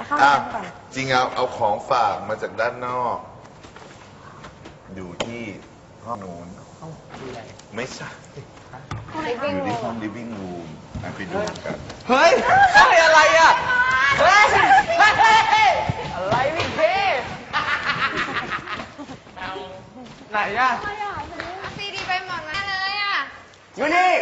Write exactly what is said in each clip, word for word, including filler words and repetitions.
เข้าอ่ะน้ำก่อนจริงเอาเอาของฝากมาจากด้านนอก อยู่ที่ห้องนู้นห้องดูอะไรไม่ใช่ living อยู่ที่ room ห้อง living room อ่ะไปดูกันเฮ้ยเฮ้ยอะไรอ่ะเฮ้ยเฮ้ยอะไรพี่เคไหนอ่ะซีดีไปหมดนะเลยอ่ะอยู่นี่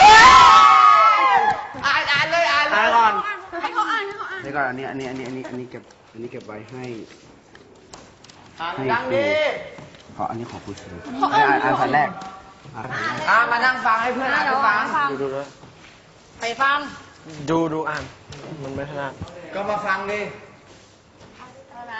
อ่านอ่านเลยอ่านเลยก่อนให้เขาอ่านให้เขาอ่านเดี๋ยวก่อนอันนี้อันนี้อันนี้อันนี้อันนี้เก็บอันนี้เก็บไว้ให้อ่านดังดีขออันนี้ขอคุยสิอ่านอ่านพันแรกอ่านอ่ามานั่งฟังให้เพื่อนอ่านให้ฟังดูดูด้วยไปฟังดูดูอ่าน มันไม่ถนัดก็มาฟังดิเอานะ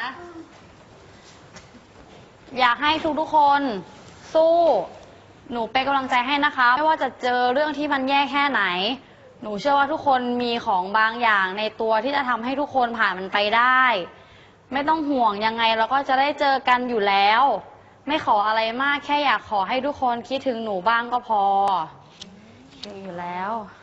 อยากให้ทุกๆคนสู้ หนูเป็นกำลังใจให้นะคะ ไม่ว่าจะเจอเรื่องที่มันแย่แค่ไหน หนูเชื่อว่าทุกคนมีของบางอย่างในตัวที่จะทำให้ทุกคนผ่านมันไปได้ ไม่ต้องห่วงยังไงเราก็จะได้เจอกันอยู่แล้ว ไม่ขออะไรมากแค่อยากขอให้ทุกคนคิดถึงหนูบ้างก็พอมีอยู่แล้ว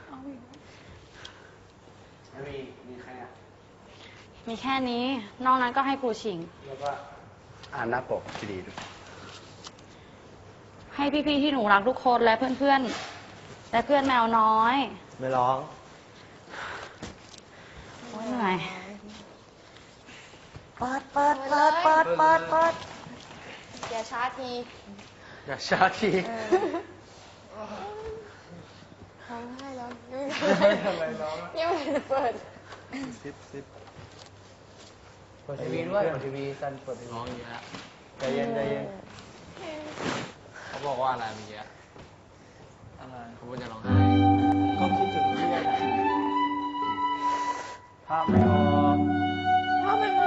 มีมีใครอ่ะมีแค่นี้นอกนั้นก็ให้ครูชิงแล้วก็อ่านหน้าปกซีดีด้วยให้พี่ๆที่หนูรักทุกคนและเพื่อนๆและเพื่อนแมวน้อยไม่ร้องโอ้ยเหนื่อยเปิดเปิดเปิดเปิดเปิดเปิดอย่าช้าทีอย่าช้าทีร้องไห้แล้วทำไมร้องยังไม่ได้เปิดซิปซิปเปิดทีวีด้วยเปิดทีวีซันเปิดทีวีร้องอย่างเงี้ยใจเย็นใจเย็นเขาบอกว่าอะไรเมื่อกี้อะไรเขาบอกจะร้องไห้ก็คิดถึงเพื่อนภาพไม่ออกเข้าไปมา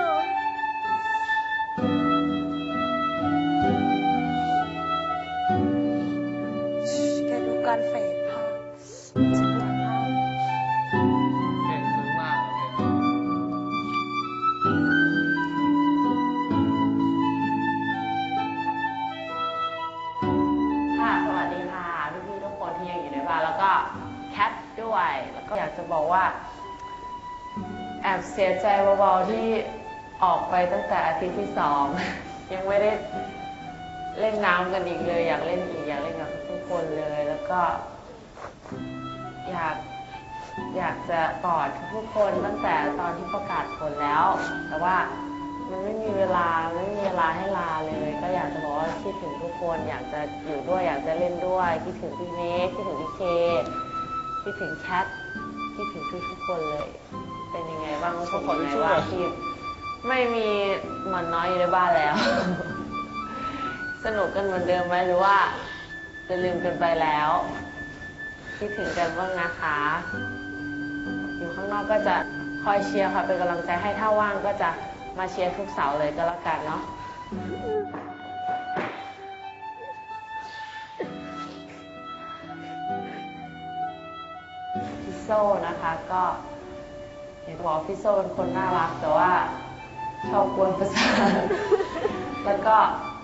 แกดูการเฟดภาพเพลงซึ้งมากเลยเพลงค่ะ สวัสดีค่ะพี่ๆทุกคนที่ยังอยู่ในบ้านแล้วก็แคทด้วย แล้วก็อยากจะบอกว่า แอบเสียใจเบาๆที่ออกไปตั้งแต่อาทิตย์ที่สอง ยังไม่ได้เล่นน้ำกันอีกเลย อยากเล่นอีกอยากเล่นกับทุกคนเลย แล้วก็ อยากอยากจะกอดทุกคนตั้งแต่ตอนที่ประกาศผลแล้ว แต่ว่ามันไม่มีเวลาไม่มีเวลาให้ลาเลย ก็อยากจะบอกว่าคิดถึงทุกคน อยากจะอยู่ด้วยอยากจะเล่นด้วยคิดถึงพี่เมฆคิดถึงพี่เคคิดถึงแคทคิดถึงทุกๆคนเลย เป็นยังไงบ้างรู้สึกยังไงบ้างที่ไม่มีหมอนน้อยอยู่ในบ้านแล้ว สนุกกันเหมือนเดิมไหมหรือว่าจะลืมกันไปแล้ว คิดถึงกันบ้างนะคะ อยู่ข้างนอกก็จะคอยเชียร์ค่ะเป็นกำลังใจให้ถ้าว่างก็จะมาเชียร์ทุกเสาร์เลยก็แล้วกันเนาะพี่โซ่นะคะก็อยากบอกพี่โซ่เป็นคนน่ารักแต่ว่าชอบกวนประสาท แล้วก็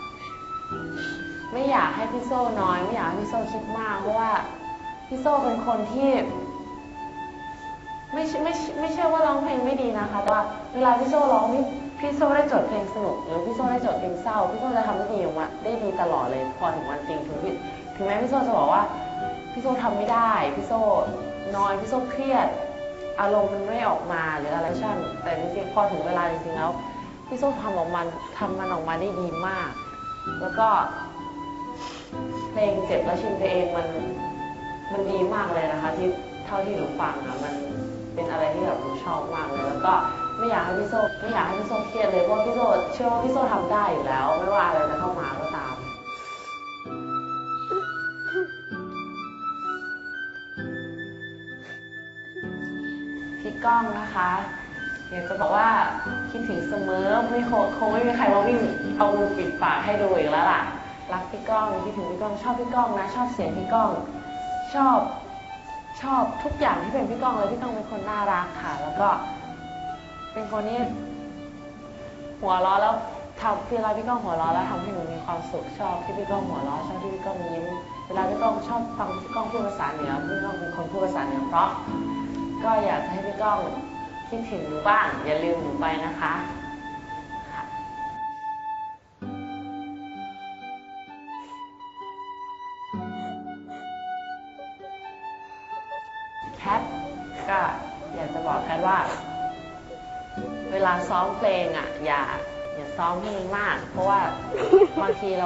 ไม่อยากให้พี่โซ่น้อยไม่อยากให้พี่โซ่คิดมากเพราะว่าพี่โซ่เป็นคนที่ ไม่ใช่ไม่ไม่ใช่ว่าร้องเพลงไม่ดีนะคะแต่ว่าเวลาพี่โซ่ร้องพี่พี่โซ่ได้โจทย์เพลงสนุกหรือพี่โซ่ได้โจทย์เพลงเศร้าพี่โซ่จะทำได้ดีออกมาได้ดีตลอดเลยพอถึงวันจริงถึงพี่ถึงแม้พี่โซ่จะบอกว่าพี่โซ่ทำไม่ได้พี่โซ่น้อยพี่โซ่เครียดอารมณ์มันไม่ออกมาหรืออะไรช่างแต่จริงๆพอถึงเวลาจริงๆแล้วพี่โซ่ทำออกมาทำมันออกมาได้ดีมาก แล้วก็เพลงเจ็บแล้วชิมเพลงมันมันดีมากเลยนะคะที่เท่าที่หนูฟังอะมันเป็นอะไรที่แบบหนูชอบมากเลยแล้วก็ไม่อยากให้พี่โซ่ไม่อยากให้พี่โซ่เครียดเลยเพราะพี่โซ่เชื่อว่าพี่โซ่ทำได้อยู่แล้วไม่ว่าอะไรจะเข้ามาก็ตามพี่ก้องนะคะอยากจะบอกว่าคิดถึงเสมอไม่คงคงไม่มีใครมาวิ่งเอามือปิดปากให้ดูอีกแล้วล่ะรักพี่ก้องคิดถึงพี่ก้องชอบพี่ก้องนะชอบเสียงพี่ก้องชอบชอบทุกอย่างที่เป็นพี่ก้องเลยพี่ก้องเป็นคนน่ารักค่ะแล้วก็เป็นคนที่หัวเราะแล้วทำเวลาพี่ก้องหัวเราะแล้วทำให้หนูมีความสุขชอบที่พี่ก้องหัวเราะชอบที่พี่ก้องยิ้มเวลาพี่ก้องชอบฟังพี่ก้องพูดภาษาเหนือพี่ก้องเป็นคนพูดภาษาเหนือเพราะก็อยากให้พี่ก้องคิดถึงหนูบ้างอย่าลืมหนูไปนะคะค่ะแคทก็อยากจะบอกแคทว่า เวลาซ้อมเพลงอ่ะอย่าอย่าซ้อมเพลงมาก เพราะว่าบางทีเรา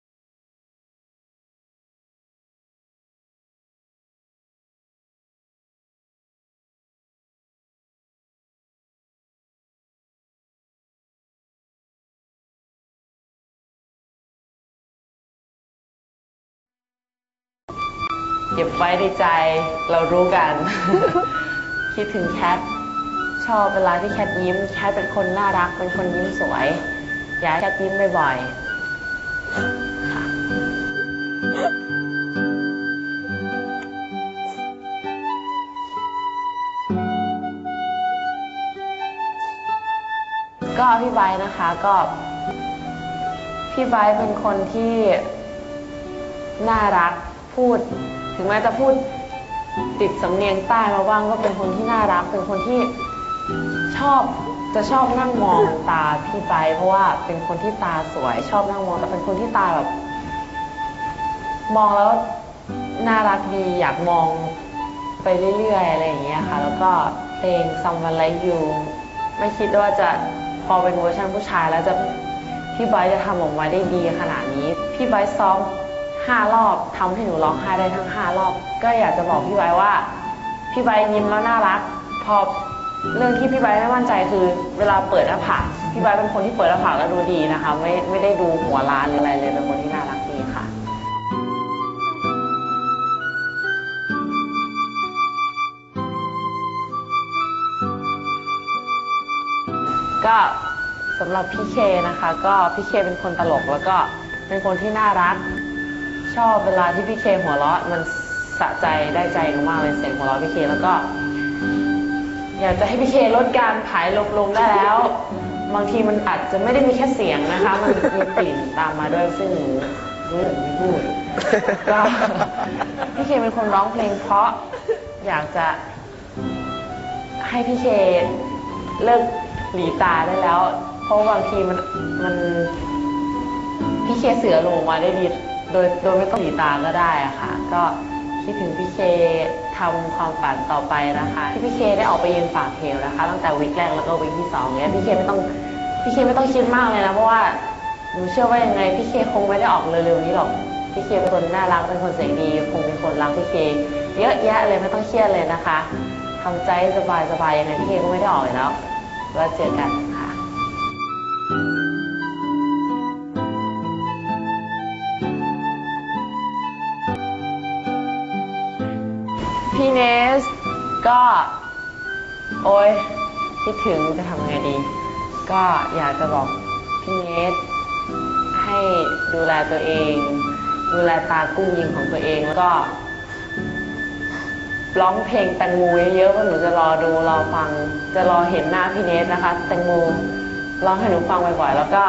เก็บไว้ในใจเรารู้กัน คิดถึงแคทชอบเวลาที่แคทยิ้มแคทเป็นคนน่ารักเป็นคนยิ้มสวยอยากให้แคทยิ้มบ่อยๆค่ะก็พี่ไบร์ทนะคะก็พี่ไบร์ทเป็นคนที่น่ารักพูดถึงแม้จะพูดติดสำเนียงใต้มาบ้างก็เป็นคนที่น่ารักเป็นคนที่ชอบจะชอบนั่งมองตาพี่ไบร์ทเพราะว่าเป็นคนที่ตาสวยชอบนั่งมองแต่เป็นคนที่ตาแบบมองแล้วน่ารักดีอยากมองไปเรื่อยๆอะไรอย่างเงี้ยค่ะแล้วก็เพลง Someone Like You ไม่คิดว่าจะพอเป็นเวอร์ชันผู้ชายแล้วจะพี่ไบร์ทจะทำออกมาได้ดีขนาดนี้พี่ไบร์ทซ้อมห้ารอบทำให้หนูร้องไห้ได้ทั้งห้ารอบก็อยากจะบอกพี่ไบร์ทว่าพี่ไบร์ทยิ้มแล้วน่ารักพอเรื่องที่พี่ไบร์ทไม่มั่นใจคือเวลาเปิดหน้าผากพี่ไบร์ทเป็นคนที่เปิดหน้าผากแล้วดูดีนะคะไม่ไม่ได้ดูหัวล้านหรืออะไรเลยเป็นคนที่น่ารักดีค่ะก็สำหรับพี่เคนะคะก็พี่เคเป็นคนตลกแล้วก็เป็นคนที่น่ารักชอบเวลาที่พี่เคหัวเราะมันสะใจได้ใจมากเลยเสียงหัวเราะพี่เคแล้วก็อยากจะให้พี่เคลดการผายลมลงได้แล้วบางทีมันอาจจะไม่ได้มีแค่เสียงนะคะมันมีกลิ่นตามมาด้วยซึ่งหนูรู้หรือไม่พูดก็พี่เคเป็นคนร้องเพลงเพราะอยากจะให้พี่เคเลิกหลีตาได้แล้วเพราะบางทีมันมันพี่เคเสือลงมาได้ดีโดยโดยไม่ต้องหลีตาก็ได้อะค่ะก็คิดถึงพี่เคทำความฝันต่อไปนะคะที่พี่เคได้ออกไปยืนปากเหวนะคะตั้งแต่วิกแรกแล้วก็วิกที่สองเนี้ยพี่เคไม่ต้องพี่เคไม่ต้องคิดมากเลยนะเพราะว่าหนูเชื่อว่ายังไงพี่เคคงไม่ได้ออกเร็วๆนี้หรอกพี่เคเป็นคนน่ารักเป็นคนเสียงดีคงเป็นคนรักพี่เคเยอะแยะเลยไม่ต้องเครียดเลยนะคะทำใจสบายๆยังไงพี่เคก็ไม่ได้ออกเลยแล้วแล้วเจอกันค่ะพี่เนสก็โอ้ยคิดถึงจะทำไงดีก็อยากจะบอกพี่เนสให้ดูแลตัวเองดูแลตากุ้งยิงของตัวเองแล้วก็ร้องเพลงแตงโมเยอะๆเพราะหนูจะรอดูรอฟังจะรอเห็นหน้าพี่เนสนะคะแตงโมร้องให้หนูฟังบ่อยๆแล้วก็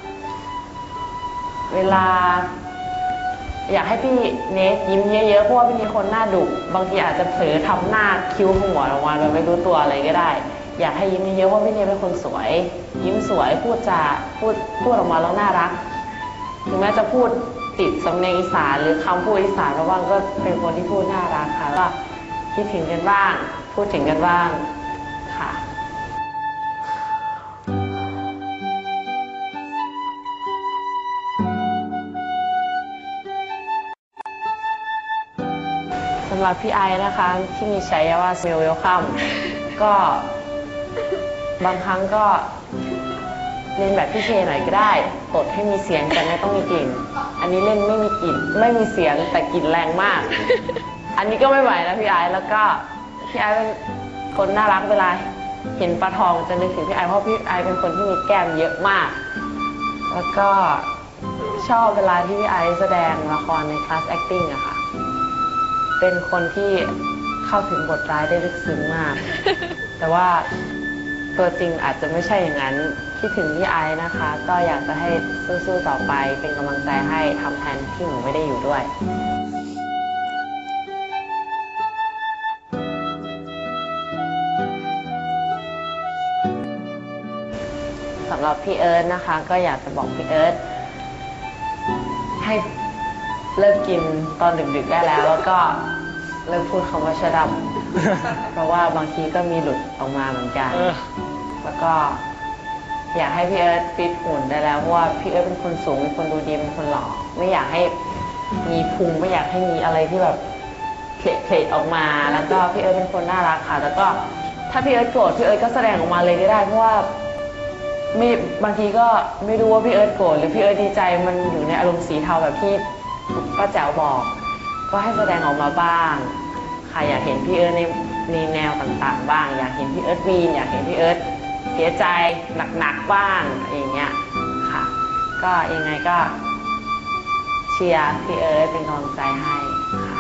เวลาอยากให้พี่เนสยิ้มเยอะๆเพราะว่าพี่เนสคนหน้าดุบางทีอาจจะเผลอทำหน้าคิ้วขมวดออกมาโดยไม่รู้ตัวอะไรก็ได้อยากให้ยิ้มเยอะๆเพราะพี่เนสเป็นคนสวยยิ้มสวยพูดจาพูดพูดออกมาแล้วน่ารักถึงแม้จะพูดติดสำเนียงอีสานหรือคำพูดอีสานบ้างก็เป็นคนที่พูดน่ารักค่ะก็คิดถึงกันบ้างพูดถึงกันบ้างค่ะสำหรับพี่ไอนะคะที่มีฉายาว่า Smell Welcome ก็บางครั้งก็เล่นแบบพี่เคหน่อยก็ได้ตดให้มีเสียงแต่ไม่ต้องมีกลิ่นอันนี้เล่นไม่มีกลิ่นไม่มีเสียงแต่กลิ่นแรงมากอันนี้ก็ไม่ไหวแล้วพี่ไอแล้วก็พี่ไอเป็นคนน่ารักเวลาเห็นปลาทองจะนึกถึงพี่ไอเพราะพี่ไอเป็นคนที่มีแก้มเยอะมากแล้วก็ชอบเวลาที่พี่ไอแสดงละครในคลาส acting อะค่ะเป็นคนที่เข้าถึงบทร้ายได้ลึกซึ้งมาก แต่ว่าตัวจริงอาจจะไม่ใช่อย่างนั้นคิดถึงพี่ไอนะคะ ก็อยากจะให้สู้ๆต่อไปเป็นกำลังใจให้ทำแทนที่หนูไม่ได้อยู่ด้วยสำหรับพี่เอิร์ธนะคะ ก็อยากจะบอกพี่เอิร์ธให้เลิกกินตอนดึกๆได้แล้ว แล้วก็เลิกพูดคำว่าชะดับ เพราะว่าบางทีก็มีหลุดออกมาเหมือนกันเออแล้วก็อยากให้พี่เอิร์ธฟิตหุ่นได้แล้วเพราะว่าพี่เอิร์ธเป็นคนสูงเป็นคนดูดีเป็นคนหล่อไม่อยากให้มีพุงไม่อยากให้มีอะไรที่แบบเพลทๆออกมา แล้วก็พี่เอิร์ธเป็นคนน่ารักค่ะ แล้วก็ถ้าพี่เอิร์ธโกรธพี่เอิร์ธก็แสดงออกมาเลยก็ได้เพราะว่าไม่บางทีก็ไม่รู้ว่าพี่เอิร์ธโกรธหรือพี่เอิร์ธดีใจมันอยู่ในอารมณ์สีเทาแบบที่ป้าแจ๋วบอก ก็ให้แสดงออกมาบ้างค่ะอยากเห็นพี่เอิร์ธในในแนวต่างๆ บ้าง อยากเห็นพี่เอิร์ธวีนอยากเห็นพี่เอิร์ธเสียใจหนักๆบ้างอย่างเงี้ยค่ะ ก็ยังไงก็เชียร์พี่เอิร์ธเป็นกำลังใจให้ค่ะ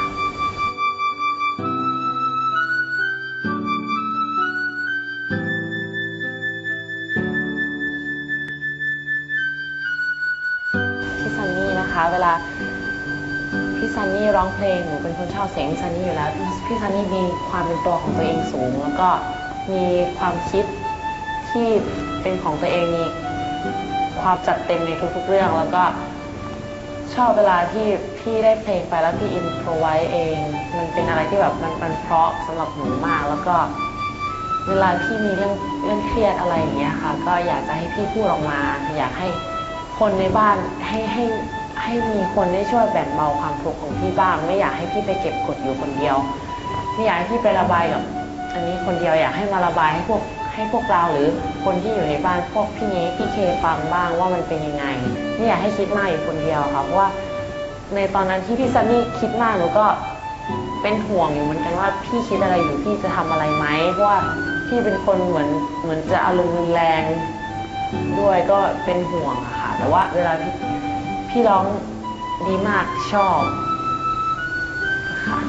พี่ซันนี่นะคะเวลาพี่ซันนี่ร้องเพลงหนูเป็นคนชอบเสียงพี่ซันนี่อยู่แล้วพี่ซันนี่มีความเป็นตัวของตัวเองสูงแล้วก็มีความคิดที่เป็นของตัวเองมีความจัดเต็มในทุกๆเรื่องแล้วก็ชอบเวลาที่พี่ได้เพลงไปแล้วพี่อินโทรไว้เองมันเป็นอะไรที่แบบมันมันเพราะสำหรับหนูมากแล้วก็เวลาพี่มีเรื่องเรื่องเครียดอะไรอย่างเงี้ยค่ะก็อยากจะให้พี่พูดออกมาอยากให้คนในบ้านให้ให้ให้มีคนได้ช่วยแบ่งเบาความทุกข์ของพี่บ้างไม่อยากให้พี่ไปเก็บกดอยู่คนเดียวไม่อยากให้พี่ไประบายกับอันนี้คนเดียวอยากให้มาระบายให้พวกให้พวกเราหรือคนที่อยู่ในบ้านพวกพี่เนพี่เคฟังบ้างว่ามันเป็นยังไงไม่อยากให้คิดมากอยู่คนเดียวค่ะเพราะว่าในตอนนั้นที่พี่ซันนี่คิดมากหนูก็เป็นห่วงอยู่เหมือนกันว่าพี่คิดอะไรอยู่พี่จะทำอะไรไหมเพราะว่าพี่เป็นคนเหมือนเหมือนจะอารมณ์รุนแรงด้วยก็เป็นห่วงอะค่ะแต่ว่าเวลาพี่พี่ร้องดีมากชอบค่ะ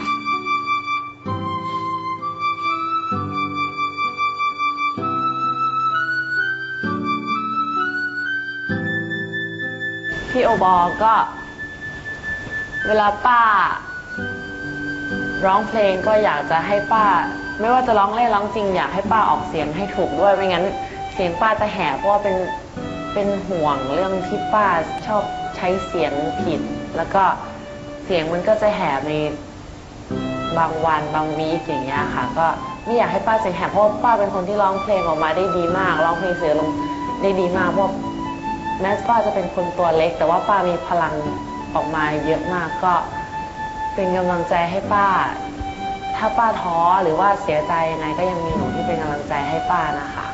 พี่โอบอก็เวลาป้าร้องเพลงก็อยากจะให้ป้าไม่ว่าจะร้องเล่นร้องจริงอยากให้ป้าออกเสียงให้ถูกด้วยไม่งั้นเสียงป้าจะแหบเพราะว่าเป็นเป็นห่วงเรื่องที่ป้าชอบใช้เสียงผิดแล้วก็เสียงมันก็จะแหบในบางวันบางวีคอย่างเงี้ยค่ะก็ไม่อยากให้ป้าเสียงแหบเพราะป้าเป็นคนที่ร้องเพลงออกมาได้ดีมากร้องเพลงเสียงลงได้ดีมากเพราะแม้ป้าจะเป็นคนตัวเล็กแต่ว่าป้ามีพลังออกมาเยอะมากก็เป็นกำลังใจให้ป้าถ้าป้าท้อหรือว่าเสียใจยังไงก็ยังมีหนูที่เป็นกำลังใจให้ป้านะคะ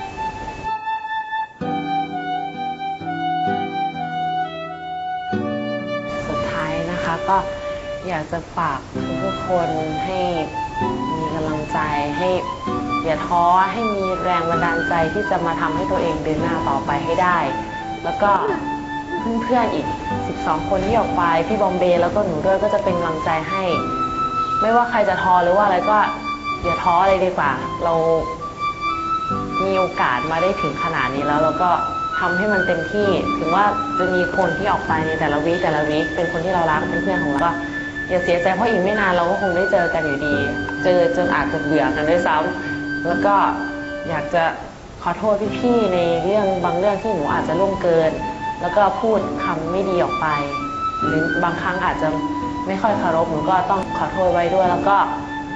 สุดท้ายนะคะก็อยากจะฝากทุกคนให้มีกำลังใจให้อย่าท้อให้มีแรงบันดาลใจที่จะมาทำให้ตัวเองเดินหน้าต่อไปให้ได้แล้วก็เพื่อนๆอีกสิบสองคนที่ออกไปพี่บอมเบย์แล้วก็หนูด้วยก็จะเป็นกำลังใจให้ไม่ว่าใครจะท้อหรือว่าอะไรก็อย่าท้อเลยดีกว่าเรามีโอกาสมาได้ถึงขนาดนี้แล้วเราก็ทำให้มันเต็มที่ถึงว่าจะมีคนที่ออกไปในแต่ละวีคแต่ละวีคเป็นคนที่เรารักเป็นเพื่อนของเราก็อย่าเสียใจเพราะอีกไม่นานเราก็คงได้เจอกันอยู่ดีเจอจนอาจจะเบื่อกันด้วยซ้ำแล้วก็อยากจะขอโทษพี่ๆในเรื่องบางเรื่องที่หนูอาจจะล่วงเกินแล้วก็พูดคำไม่ดีออกไปหรือบางครั้งอาจจะไม่ค่อยเคารพหนูก็ต้องขอโทษไว้ด้วยแล้วก็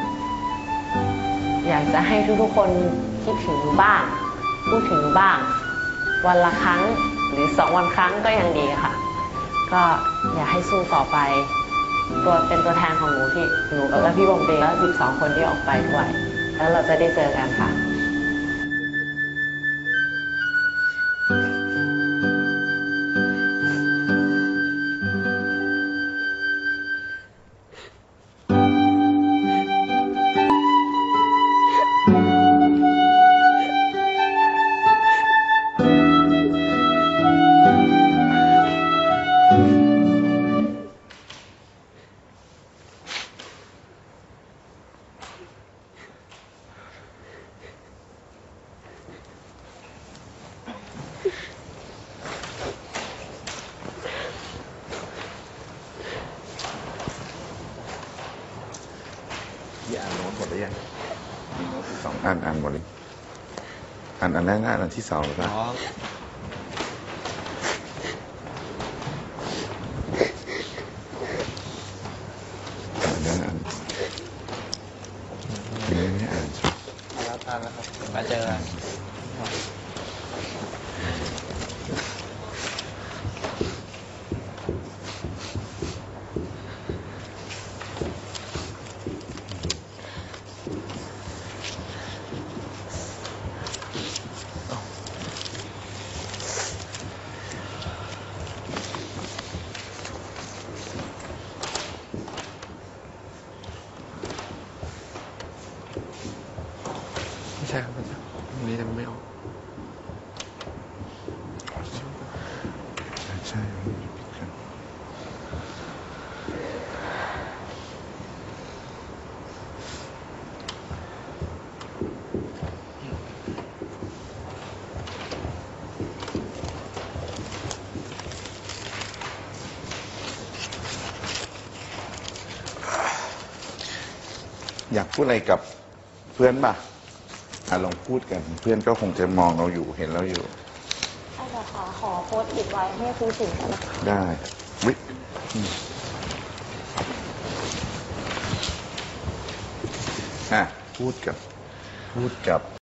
อยากจะให้ทุกๆคนคิดถึงหนูบ้างพูดถึงหนูบ้างวันละครั้งหรือสองวันครั้งก็ยังดีค่ะก็อยากให้สู้ต่อไปตัวเป็นตัวแทนของหนูที่หนูและพี่บอมเบย์และสิบสองคนที่ออกไปด้วยแล้วเราจะได้เจอกันค่ะที่อ่านโน้ตหมดหรือยังมีโน้ตสองอันอ่านหมดเลยอ่านานอันแรกอ่านอันที่สองหรือเปล่าอ๋ออันนั้นอ่านอันนี้ไม่อ่านแล้วทานแล้วครับมาเจอกันไม่ใช่ครับอาจารย์อันนี้จะไม่ออกใช่ผิดกันอยากพูดอะไรกับเพื่อนป่ะอ่ะลองพูดกัน เพื่อนก็คงจะมองเราอยู่เห็นเราอยู่อาจารย์คะขอโพสต์อิดไว้ให้คุณสิงห์กันนะคะได้วิอืมอ่ะ พูดกับ พูดกับ